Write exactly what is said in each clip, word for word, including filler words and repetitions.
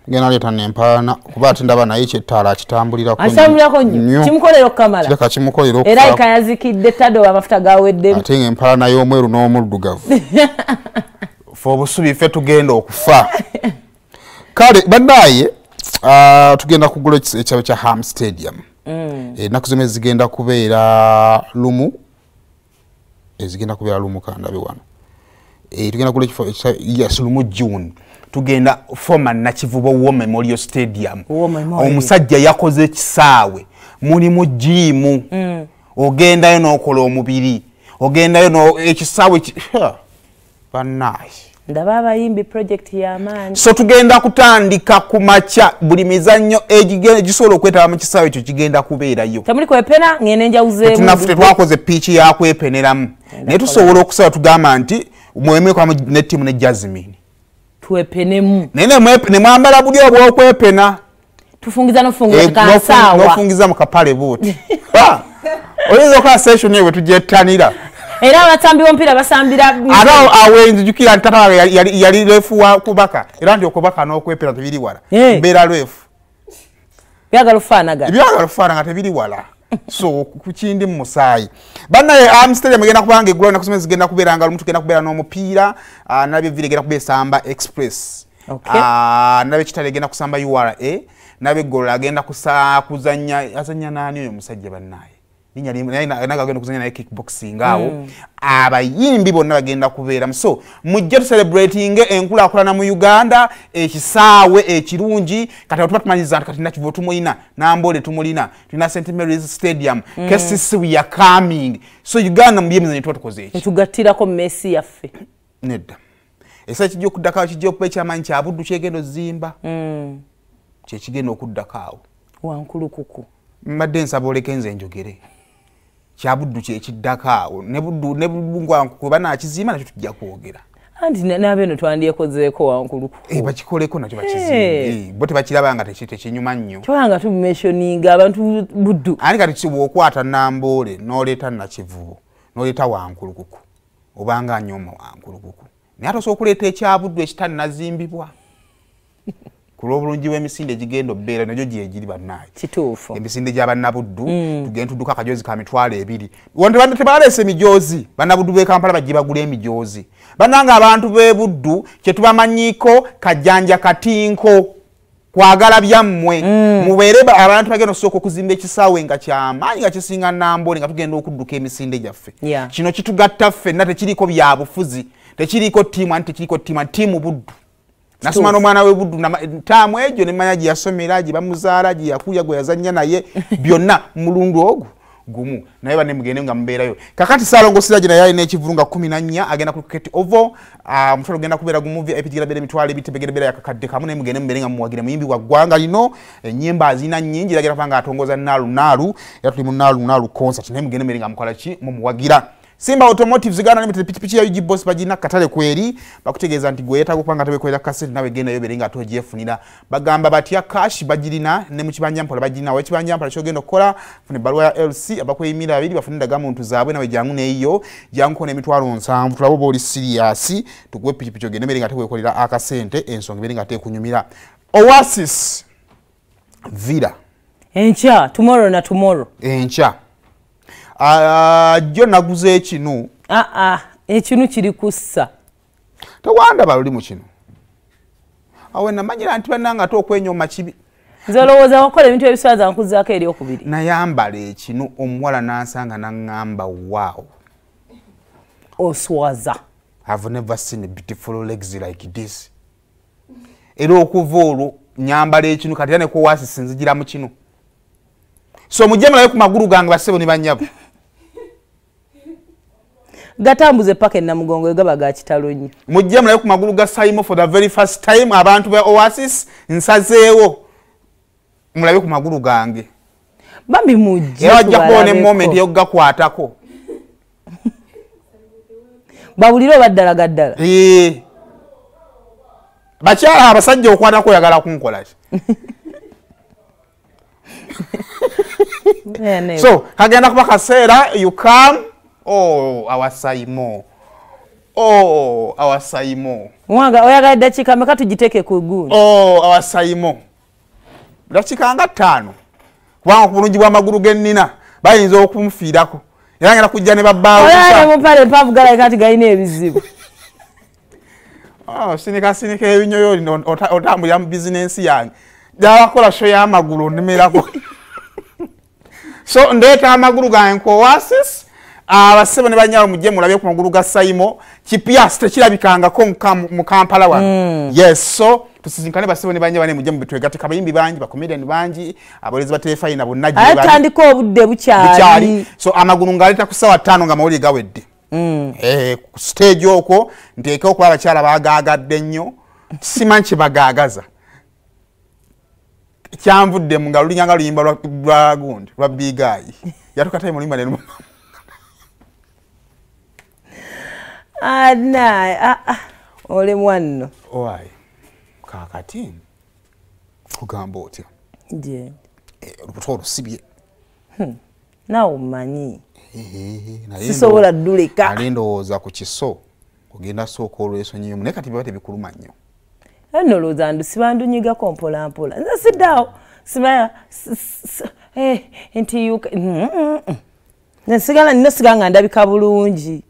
Gena leta nempana kuba atindaba naye kyetala kitambulira ko. Atambulira nnyo. Kimukolera okamala. Kireka kimukolera okufa. Era ikayazikidde tado amafuta gawedde. Ate ng'empala y'omweru n'omuddugavu. Fo obusubi ffe tugenda okufa. Kale bannaye uh, tugenda kugula ekyalo kya Ham Stadium. Mm. Ennaku zimwe zigenda kubeera lumu. Ezigenda kubeera lumu kandabe wano. E, tugenda kugula ekifo yes lumu June. Tugenda former Nakivubo War Memorial Stadium. Omusajja yakoze ekisaawe. Mulimu gym. Mm. Ogendayo n'okola omubiri. Ogendayo no ekisaawe bannaye. Ndaba abayimbi project ya maani. So tugenda kutandika ku macha buli mizannyo egigenda gisobola okwetaba mu kisaawe ekyo kigenda kubeerayo. Tamuli kwepena ngene njawuze. Tunafute twakoze pitch ya kwepeneramu. Naye tusobola okusaba tugamba nti mweme kwa ne team ne Jasmine. Twepenemu. Nene mwepene mwambala buli obwo okwepena. Tufungiza nofungiza ka sawa. Nofungiza mu kapale bote. Ah. Oyinza kwa session yewe tujettanira. Era abatambi bompira basambira ara awenzi jukira ntata yali yali refu wa kubaka era ndio kubaka n'okwepera tebiri wala mbera refu byagala ufanaga byagala ufanaga tebiri wala so kuchindi musayi bana ye Amsterdam megenda kubanga egula nakusome zigenda kuberanga lumuntu genda kubera n'omupiira nabyo vile genda kubera Samba Express okay. Ah nabyo kitale genda kusamba U R A nabyo gola agenda kusa kuzanya azanya nani oyo musajja bannaye Ninya naga genda kuzanya na kickboxing awo mm. abayimbi bonna bagenda kubeera so mujja to celebrating enkula akolana mu Uganda ekisaawe ekirungi kati tubatumaniza kati Nakivubo tumulina Nambole tumulina tuna Saint Mary's Stadium mm. K C C we are coming so Uganda mbiyemeza nitwa tukoze eki tugatira ko Messi yaffe nedda esa kijjo kuddaka kijjo kuba ekyamanyi kya buddu kyegendo zimba mm. kye kigendo okuddakaawo wankulu kuku mbadde nsaba olekenze njogere kyabuddu kye kiddakaawo ne buddu ne bungwa kuba nakizima nakyo tujja kwogera andi nabeno twandyekozeeko wankulu kuku eh bakikoleko nakyo bakizima eh bote bakirabanga tekite kinyuma nnyo twanga tu mentioning abantu buddu ani kati kibwo okwata Nambole n'oleta Nakivubo n'oleta wankulu kuku obanga nyoma wankulu kuku ne ato sokuleeta ekyabuddu ekitani nazimbibwa kulobulungi w'emisinde gigendo bbeera najo gye giri bannaye kituufu emisinde gy'abannabuddu mm. tugenda tudduka akajozi ka mitwalo ebiri wonde bande tebaleese emijoozi bannabuddu b'e Kampala bajje bagula emijoozi bannanga abantu b'e Buddu kye tubamanyiiko kajjanja katinko kwagala byammwe mm. mubeere abantu bagenda osooka okuzimba ekisaawe nga kyamaanyi nga kisinga Nambole nga tugenda okudduka emisinde gyaffe yeah. kino kitugatta ffenna tekiriiko byabufuzi tekiriiko ttiimu anti tekiriiko ttiimu ttiimu Buddu nasoma n'omwana we Buddu ntaamu egyo ne manya gye yasomera gye bamuzaala gye yakuya gwe yazannya naye byonna mulundu ogwo gumu naye bane mugende nga mubeerayo kakati Saalongo Siraje naye alina ekivulunga kumi na nnya agenda ku cricket ovo omutwalo genda kubeera gumuvi epitigira bere mitwalo ebiti begere bera yakakadde kamu naye mugende mubere nga muwagira muyimbi wa ggwanga lino ennyimba azina nnyingi iragera kubanga atongoza Naalu Naalu era tuli mu Naalu Naalu concert naye mugende mubere nga mukola ki mumuwagira Simba Automotive zigana limited pichipichi ya U G boss bagina katale kweri bakutegeeza nti gwe yeta kupanga tabe kwera cassette nawe genda yobere nga to jefunira bagamba batya cash bagirina ne mu kibanja mpola bagirina we kibanja mpola kyogenda kola fune balwa ya L C abakweyimira babiri bafunira gamu ntu zaabwe nawe jangu ne iyo jangu ko ne mitwalo nsanvu tulabo boli serious tugwe pichipichi ogende mbere nga tekwekolera akasente ensonga mbere nga tekunyumira Oasis Villa encha tomorrow na tomorrow encha Ah, uh, jo naguze ekinu. Ah ah, ekinu kiri kussa. Tewanda baluli mu kinu. Awe namanyira nti bananga to okwenyoma kibi. Nzolowoza wakola ebintu ebiswaza nkuzaako eri okubiri. Nayambala ekinu omuwala nansanga nangamba wow. Oswaza. I've never seen a beautiful legs like this. Era okuva olwo nyambala ekinu kati ne ko wasi sinzigira mu kinu. So mujemala ku maguru gange basebo ni banyabo. Gatambuze pake na mugongo egaba ga kitalonyi. Mujemala ku maguru ga Saimo for the very first time abantu be Oasis nsazeewo. Mulabe ku maguru gange. Bambi mujje. Era wajja kuone moment yo gakwatako. Babuliro baddala gaddala. Eh. Bakyala abasajja okwata ko yagala kunkola. So, kagenda kuba kaseera you come oh our Saimo Oh, awasayimo. Mwanga oyagala dakika meka tugiteke ku gundi. Oh, awasayimo. Dakika nga ttaano. Kubanga ku bulungi bw'amagulu gennina bayinza okunfiirako. Era ngenda kujja ne babbaawo. Oya ne mupale mpavu gala kati galina ebizibu. Oh, sinika sinika ebinyoyo otambulira mu bizinensi yange. Jawakola show y'amagulu nnemerako. So ndeeta amagulu gange ko Oasis. Abasebo ne banyawo mujje mulabye ku magulu ga Sayimo. Kipyasi tekirabikangako mu Kampala wano. Mm. Yes, so tusisinkane basebo ne banyawo ne mujje mu bitwe gati kabayimbi bangi bakomedian bangi abolezi ba telefayina bonna gye bali. Atandika obudde bukyali. So amagulu ngaleta ku sawa ttaano nga mawuli gawedde. Mm. Eh, ku stage okwo nteeka okuba abakyala bagaagadde nnyo simanyi bagagaza kyamvudde mu nga lulinyanga luyimba lwa gundi lwa bigayi yatukataye mulimba ne ana ah ah ole mwanno owai kakati kugamba otya je eh lubuto lusibye hmm nawo manyi eh sisobola dduleka alindowooza ku kiso kugenda sooka olweso nyo mune kati bibate bikuluma nnyo eno loza ndu sibandunyiga kompola mpola nza sidao sima eh enti yuka nsigala nnesiganga ndabika bulungi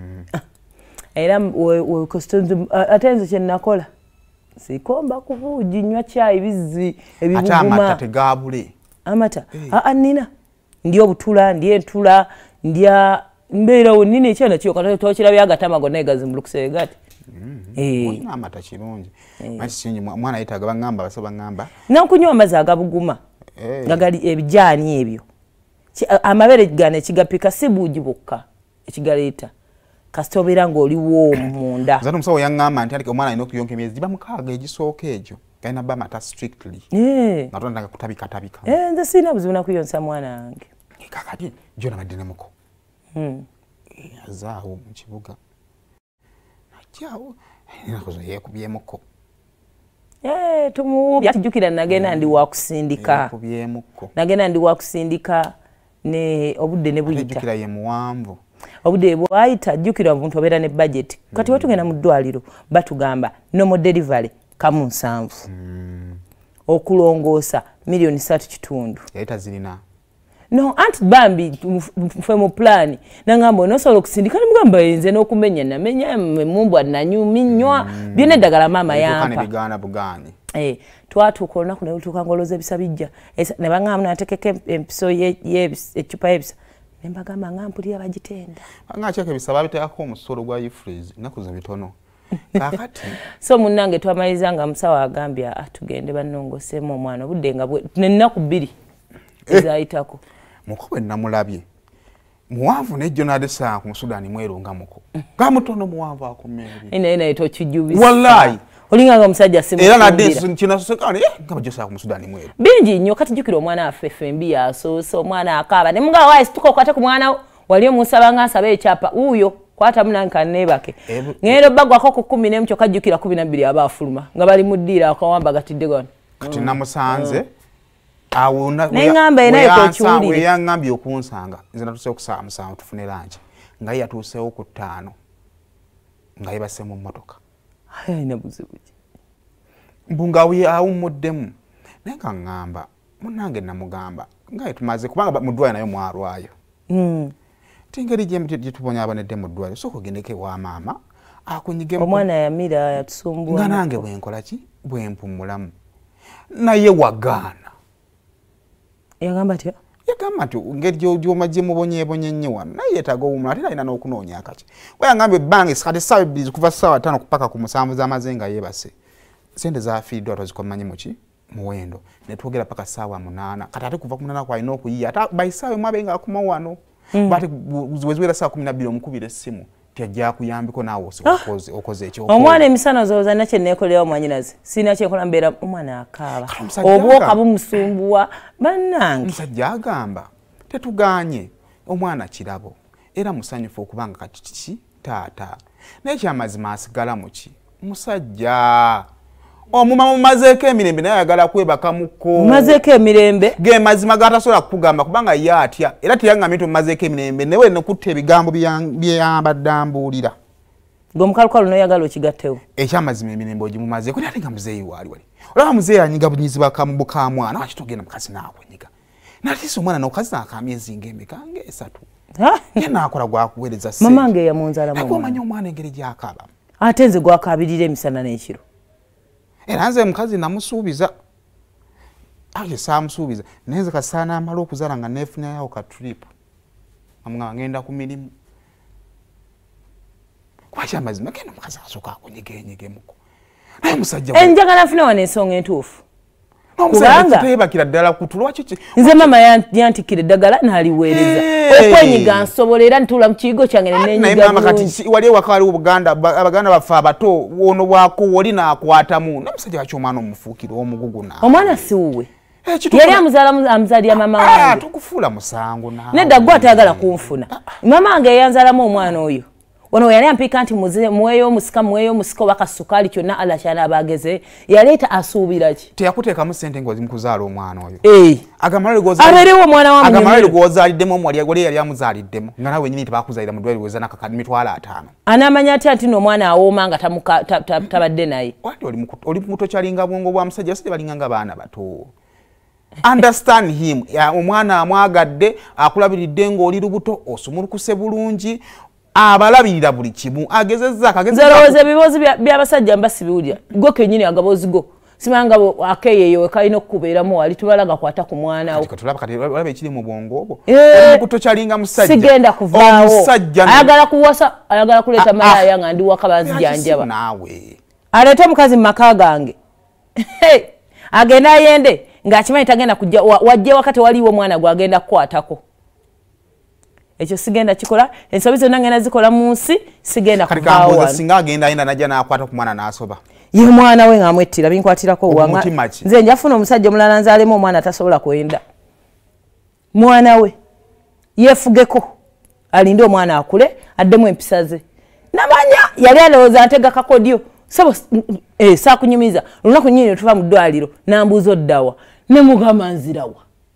era we costume atenze kye nakola sikomba kubuji nywa chai bizi ebibuguma ata amata tegabule amata a anina ndio butula ndiye ntula ndia mbeera wonine ekyana kyo kata tokirabya agatamago negazi mulukuse gati eh wona amata kirungi mati sinyi mwana yitaga bangamba basaba ngamba nakunywa amazi agabuguma ngagali ebijani ebyo amabere gane kigapika sibuji bokka ekigaleta kastobera ngo oliwo munda zato msawo yangamba anti alike omwana ino kuyonka emyezi diba mukaga egisooka ejo kaina ba mata strictly eh natonda kutabika tabika eh nze sina buzuna kuyonsa mwana wange kakati jona badine muko hmm azaawo mu kibuga najjawo nakozo yekubyemukko eh tumu yatijukira nagenda ndi wakusindika yekubyemukko nagenda ndi wakusindika ne obudde ne buyita yatijukira ye muwanvu obudde bwayita jukira omuntu obera ne budget kati watugenda mu ddwaliro batugamba no delivery kamu nsanvu mm. okulongoosa milioni satu kitundu yaita zilina no anti bambi mfe mu plan nangamba no solo kusindika mugamba yenze n'okumenya namenya mumbwa nanyumi nnyo mm. byone dagala mama yampa kana bigana bugani eh twatukolona kuna tukangoloza ebisabijja ne bangamba natekeke empiso ye echupa ebisa nembagamba ngampulira bagitenda anga cheke bisaba bitako omusoro gwa ifreeze nakuza bitono kakati so munange twamaliza nga musawa agambya atugende banongosemo omwana obudde nga nennaku bbiri ezayitako mukobe namulabye muwanvu ne Jonade saa ku Sudani mwerunga muko gamutono muwanvu akomeri ina ina ito kijubisa wallahi olinga nga musajja simu era na desi kina sosekane eh ngaba josa ku Sudani mweru bingi nnyo kati jukira omwana afefe mbi yaso so omwana akaba ne mga wise tuko kwata ku mwana waliyo musabanga asabe ekyapa uyo kwata munanka nebake ngero bagwa ko ku kumi ne mcho kajukira kumi na bbiri abafuluma nga bali muddira akawamba gatidde gone kati namusanze awuna nengamba enayo ko chuli we yangambye okunsanga nze natuse okusaba musango tufune lanje nga yatusewo ku ttaano nga yebase mu motoka hayi nabuzibuji mbunga we awumuddemu nenga ngamba munange namugamba nga tumaze kubanga mudwayo nayo mwarwayo mm tingeri je tuponya abanedde mudwayo soko gendeke wa mama akunyige omwana yamira yatusumbua nga nange bwenkola ki bwempumulamu naye wagana yagamba tya yagamba tu ngeri jo jo maje mubonye bonye nnyo naye tago umula tena ina n'okunoonya akati we yangambe bangi sikati sawa bizi kuva sawa tano kupaka ku musanvu za mazenga yebase sente za feed atozi komanye muki muwendo ne twogera paka sawa munana kati ate kuva ku munana kwa ino okuyiya ata baisawe mwabenga akuma wano mm. bati wezwera saa kumi na bbiri omukubira essimu tyajja kuyambiko nawo okoze okoze ekyo omwana emisano zoza nakye nekolera omwanyinaze sina kye kola mbera omwana akaba obwoka bumusumbuwa bannange musajja agamba tetuganye omwana kirabo era musanyufu okubanga kati kiki taata n'ekyamazima asigala muki musajja omuma mumazeeko emirembe naye ayagala kwebaka muko mumazeeko emirembe ge mazima gatasobola kukugamba kubanga ye atya era teyangambye nti mumazeeko emirembe newe nokutta ebigambo byeyambadde ambuulira Ngomukaluka luno yagala okigattewo. Ekyamazima emirembe ogimumaze ko ate nga muzeeyi wali wali. Olaba muzeeyi anyiga bunyiziba kamubuka mwana wakitogenda mukazi naakwenyiga. Natisi omwana n'okazi n'akamyezi ng'emeka ng'esatu. Ye naakola gwakuweereza ssente. Mamange yamunzalamu. Akomanya omwana engeri gy'akaaba. Ate nze gwakabirira emisana n'ekiro. Era nze mukazi namusuubiza. Ate saamusuubiza. Naye nze kasaana amala okuzaala nga neefunayo ka trip. Amugamba ngenda ku mirimu. Kwacha mazima kene mukazi asooka akunyigenyigemuko. Naye musajja we. Enjagala nfuna wano ensonga entuufu. Kubanga tebakira ddala kutulwa kiki. Nze mama yantikira eddagala n'aliweereza. Okwenyiga nsobolera ntula mu kiyigo kyange ne neenyiga. Naye mama kati wali ewaka wali Buganda Abaganda baffe abato wono bwako wali n'akwatamu. Namusajja waki omwana omufuukira omugugu na. Omwana si wuwe. Yali amuzala amuzali ya mama wange. Ah, tukufuula musango na. Nedda gwa atayagala kunfuna. Mama wange yanzalamu omwana oyo. Wano yali ampika nti mweyo musika mweyo musiko wakasukali kyonna alashana abageze yaleeta asuubira ki teyakuteekamu ssente ngozi mukuzaala omwana oyo eh agamala goza aberewo omwana wa munyumba agamala gozaliddemu omwali yagole yali amuzaliddemu nga nawe nyini tebakuzalira mu dwali weza nakakadimi twala atano anamanya ati ati no mwana awooma nga tamuka tabadde naye wati oli oli muto kyalinga bwongo bwa musajja sije balinga nga baana bato understand him ya omwana amwagadde akulabiridde ng'oli lubuto osumulukuse bulungi abalabirira buli kimu agezezza akagezezza zeroze bibozi by'abasajja mbasi biwulya go kenyini agabozi go simanga bo akeyeyo kalina okubeeramu wali tubalaga kwata ku mwana wo tulaba kati balabe ekiri mu bwongo obwo omukuto kyalinga musajja sigenda kuvaawo ayagala kuwasa ayagala kuleta malaya nga ndi wakabanzi janjaba nawe alete mukazi maka gange agenda yende ng'akimanyi tagenda kujja wajje wakati waliwo mwana gwa agenda kukwatako ekyo sigenda kikola ensobi zonna ngenda zikola mu nsi sigenda kuvaawo kati singa agenda ayenda najja n'akwata ku mwana n'asoba ye mwana we ng'amwettira binkwatirako wanga nze njafuna omusajja omulala nzaalemu omwana tasobola kwenda mwana we yeefugeko alinde omwana akule addemu empisa ze namanya yali alowooza atega kakodyo sabo eh, saakunyumiza lunaku nnyini ne tuva mu ddwaliro n'ambuuza oddawa ne mugamba nzirawa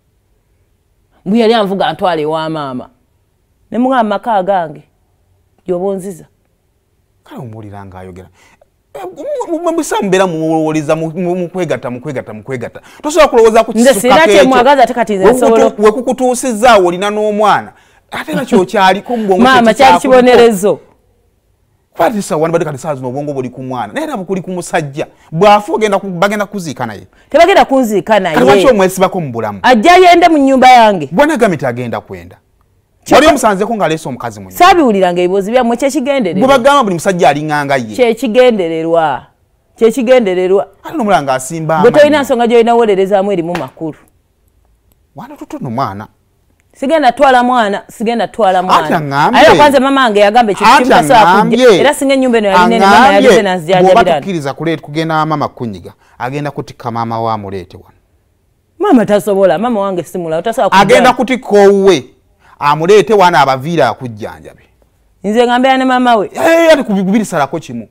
mbu yali anvuga ntwala ewa maama ne mugamba maka gange gy'obonziza kale omuwulira ng'ayogera mubisambera muwoliza mukwegatta mukwegatta mukwegatta tosobola kulowooza ku kisukka kyemwagaza ate kati nze nsobola wekukutuusizaawo olina n'omwana ate nakyo kyaliko mu bwongo maama kyali kibonerezo kwatisa wani badde kati saa zino obwongo buli ku mwana naye nabo kuli ku musajja bw'afa ogenda bagenda kuziika naye tebagenda kunziika naye kati lwaki omwesibako mu bulamu ajja yende mu nnyumba yange bwana gamiti agenda kwenda wali omusanzeko ng'aleese omukazi mu nnyumba saabiwuliranga ebibuuzo byammwe kyekigendererwa bwe bagamba buli musajja alinganga ye kyekigendererwa kyekigendererwa ate n'omulala ng'asimba gwe tolina nsonga gy'olinawolerezaamu erimu makulu wana tutuno mwana sigenda twala mwana sigenda twala mwana ayo kwanza mama ange yagamba ekyo kimu sawa kujja era singa ennyumba eno yali nene mama yageze nazijajabirana bw'oba tukkiriza kuleeta kugenda mama kunyiga agenda kutikka maama wa muleete wano mama tasobola mama wange simula tasobola agenda kutikka owuwe amuleete wana abaviira akujjanjabe nze ngambera ne mama we ate kubirisalako kimu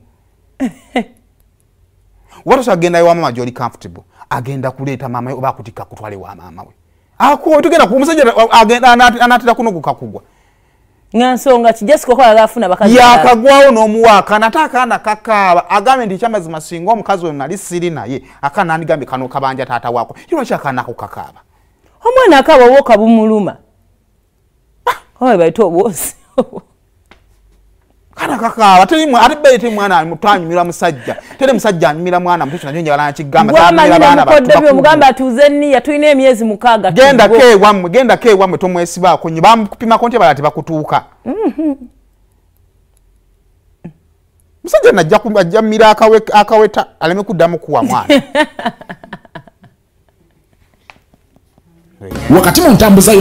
watosa agenda ewa mama gy'oli comfortable agenda kuleeta mama we oba akutikka kutwala ewa maama we ako tugenda ku musajja agenda anaatira kuno gukakugwa nga nsonga ki Jessica ko agafuna bakazi yakagwawo n'omuwaaka nate akaana kakaaba agambe nti ekyamazima singa omukazi we nali siri naye akaana andigambe kano kabanja taata waako lwaki akaana ako kakaaba omwana akaaba obuwuka bumuluma oyo baita obwosi kana kakaaba ate beete mwana twanyumira musajja tere musajja anyumira mwana mutu kino njagala nakigamba tamira baana battu omugamba atuze nniya tulina emyezi mukaaga genda ke wammwe genda ke wammwe tomwesibaako nyo bamupima konti bala tebakutuuka musajja najja ajja mmira akaweta aleme kuddamu kuwa mwana wakati mu ntambuza